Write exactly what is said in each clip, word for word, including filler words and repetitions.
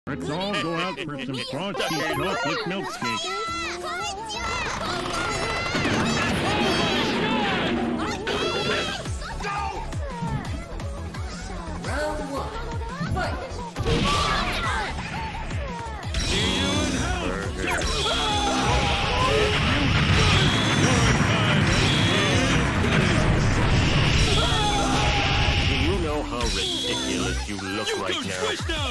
Let's all go out for some frosty chocolate milkshake. Round one, fight! Do you know how ridiculous you look you right go now? Squish now!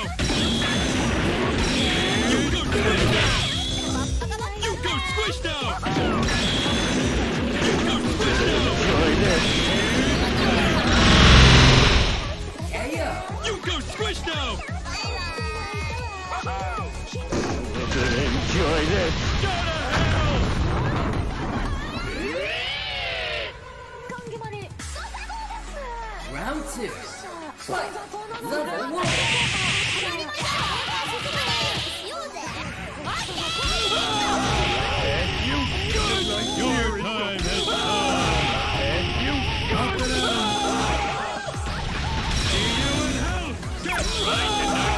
You go Squish now! You go Squish now! You go Squish now! Enjoy this. K O! You go Squish now! Enjoy this. Go to hell! Round two, fight! Level one! And you good. Your time has come. And you Up and out. See you in hell! Get right!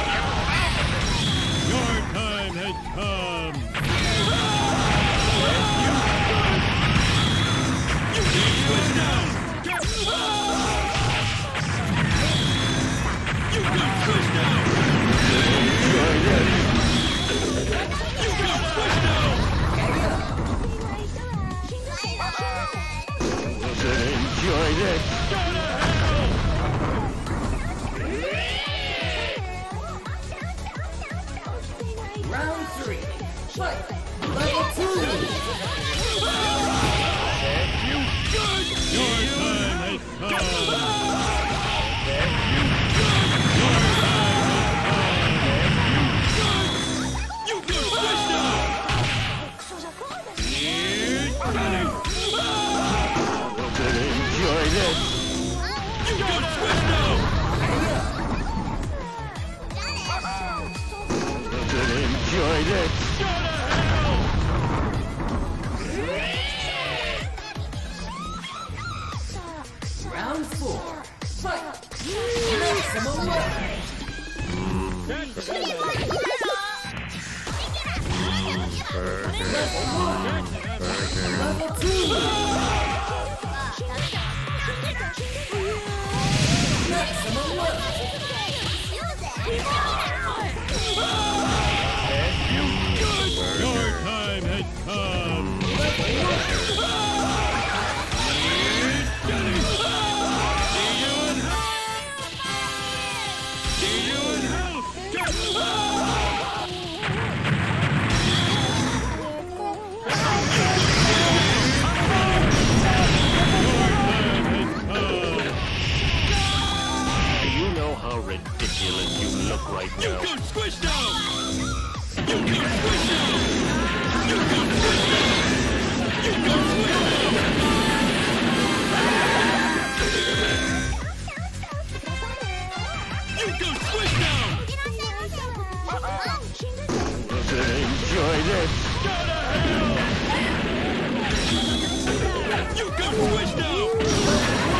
Your time has come. You go Squish now! Get You go Squish now! enjoy this. You go Squish now! Enjoy this. Go to hell! Round three, fight! Level two! And you Good! Your time has come. and you You go Squish now! enjoy this. You go Squish now! Enjoy this. Go to hell! Round four, fight! Maximum love! That's Level one! Level two! Maximum love! Your time has come. See you in hell! Get Do you know how ridiculous you look right You now? go Squish now! You go Squish now! You go Squish now! You go Squish now! You go Squish now! Enjoy this. Go to hell! You go Squish now!